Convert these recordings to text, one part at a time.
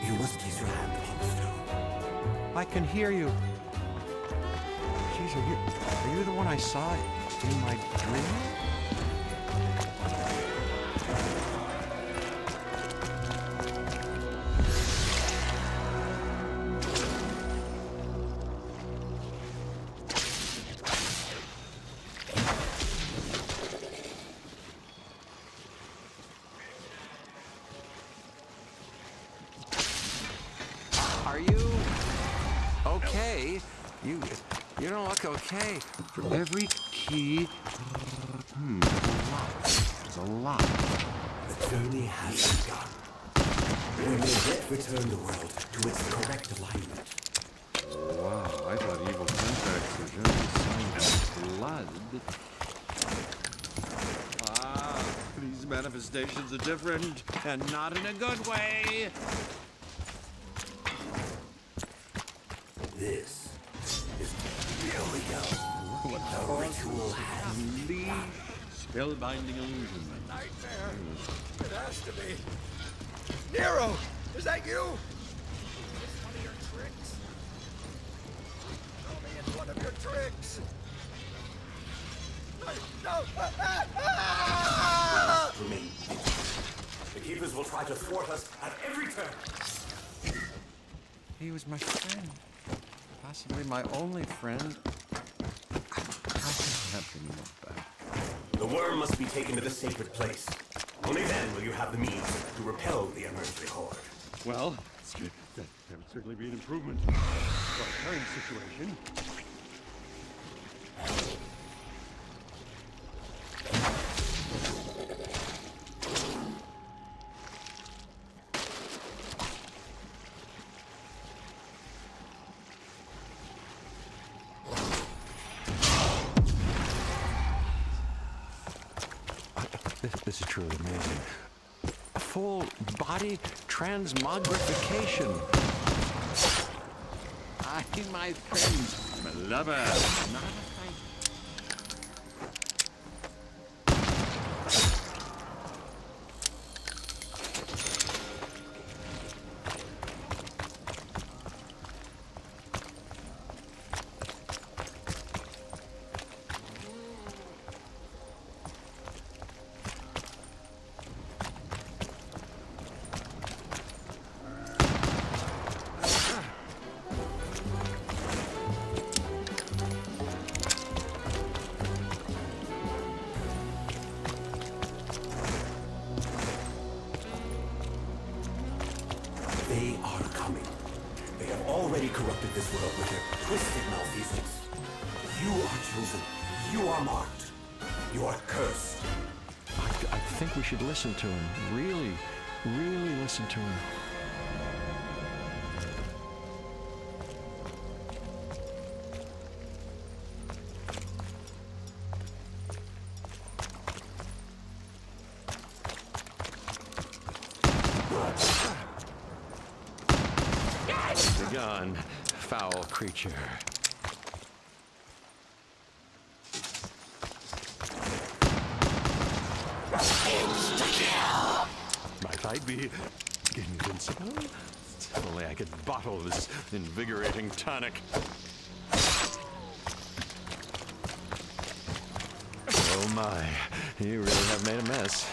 You must place your hand upon the stone. I can hear you. Jeez, are you the one I saw in my dream? Are you okay? You don't look okay. For every key, there's a lot. The journey has begun. We may yet return the world to its correct alignment. Wow, I thought evil contracts were generally signed in blood. These manifestations are different, and not in a good way. This is really go. The ritual has begun. Spellbinding illusion. Nightmare. It has to be. Nero, is that you? Is this one of your tricks? Show me it's one of your tricks. No. Remain vigilant. The Keepers will try to thwart us at every turn. He was my friend. Possibly my only friend. How can I have him look back? The worm must be taken to the sacred place. Only then will you have the means to repel the unearthly horde. Well, that would certainly be an improvement to our current situation. This is truly amazing. Full body transmogrification. My friend, my lover, not a fight. They are coming. They have already corrupted this world with their twisted malfeasance. You are chosen. You are marked. You are cursed. I think we should listen to him. Really listen to him. Begone, foul creature. Insta-kill! Might I be invincible? If only I could bottle this invigorating tonic. Oh my, you really have made a mess.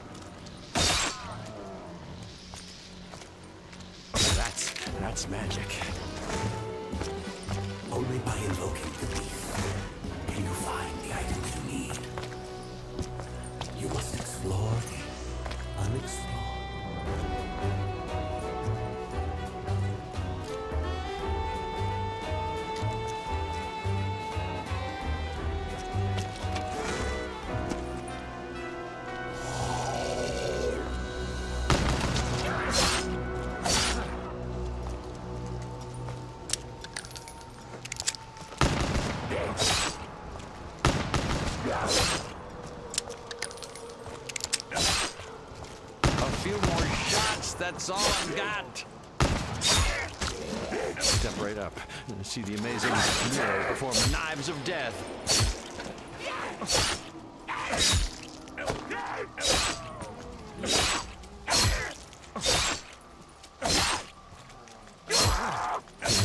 That's magic. Only by invoking the beast can you find the items you need. You must explore the unexplored. A few more shots, that's all I've got. Step right up and see the amazing Nero perform knives of death.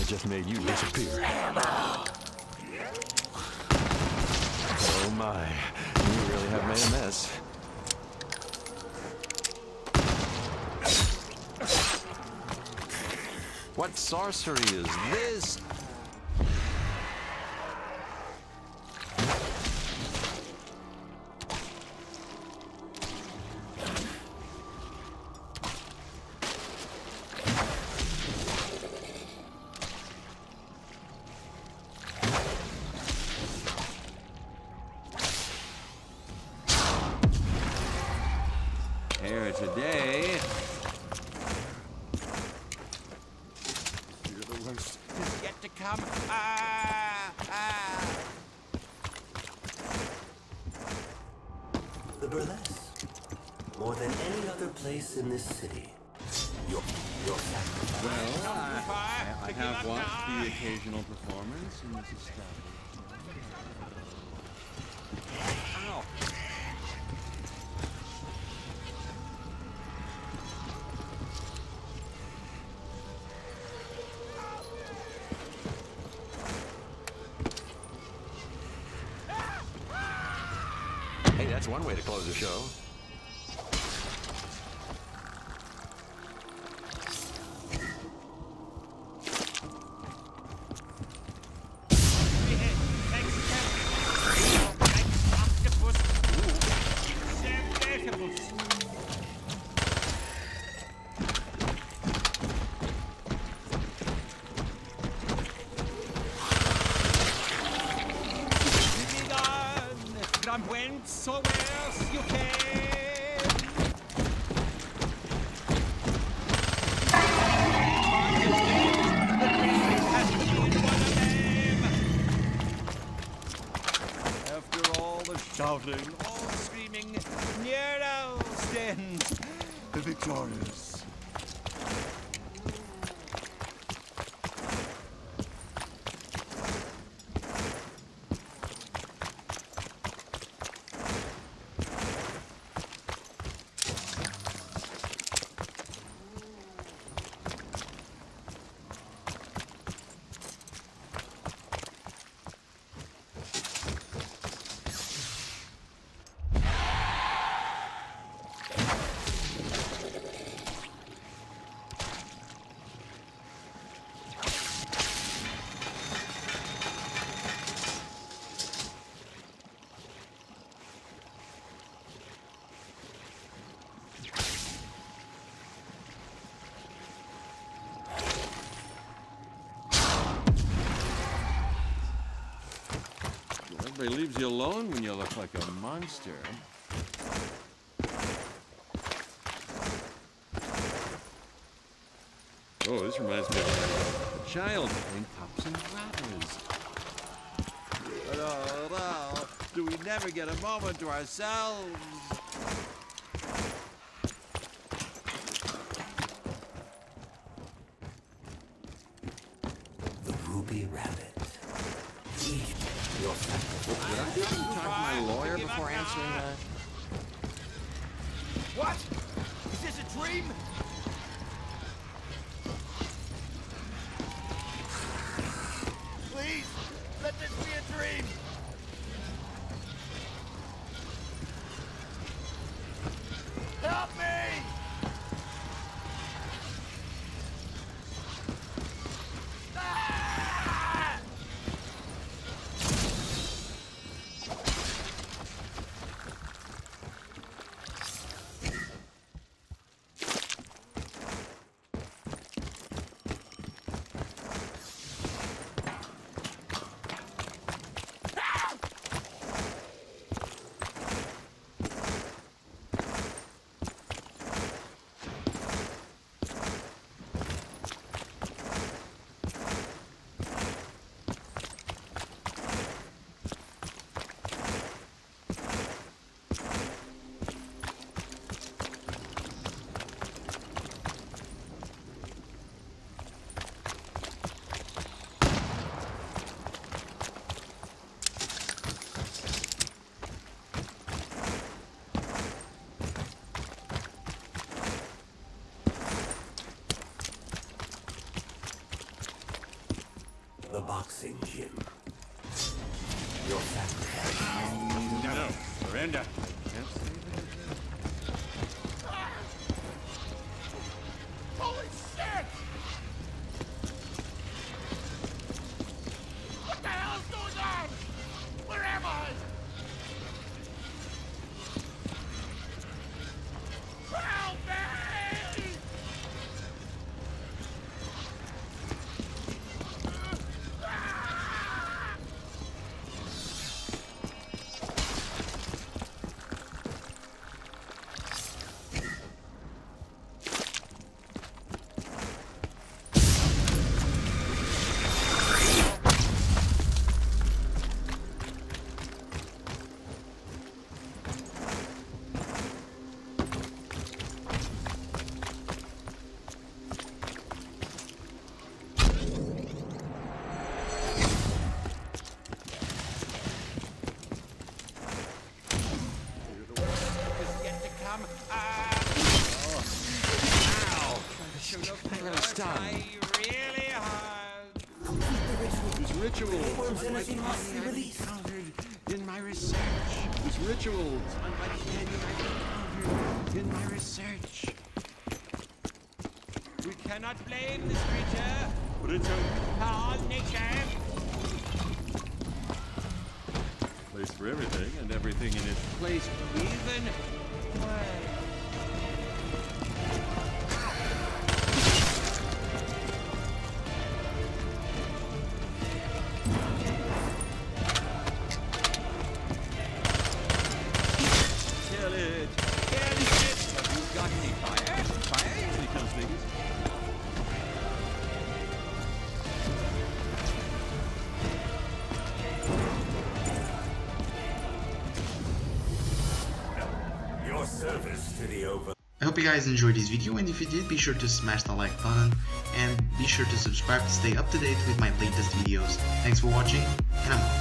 just made you disappear. Oh my, you really have made a mess. What sorcery is this? Here today. You're the worst. Is yet to come. The burlesque. More than any other place in this city. Your sacrifice. Well, I have watched the occasional performance in this establishment. Ow! Hey, that's one way to close the show. From whencesoever you came. After all the shouting, all the screaming, Nero stands victorious. Everybody leaves you alone when you look like a monster. Oh, this reminds me of a child playing Pops and Bladders. Oh, do we never get a moment to ourselves? The Ruby Rabbit. Eat your sacrifice. Did I talk to my lawyer before answering that? What? Is this a dream? Please, let this be a dream. Help me! Ah! boxing gym. Your sacrifice. No, surrender. Can't save it again. Holy shit! What the hell is going on? Where am I? Help me! Really hard. These rituals. Worm's energy must be released. Encountered in my research. These rituals. Unlike any I've encountered in my research. We cannot blame this creature for its own power nature. Place for everything and everything in its place, even way. Service to the over. I hope you guys enjoyed this video, and if you did, be sure to smash the like button and be sure to subscribe to stay up to date with my latest videos. Thanks for watching, and I'm out.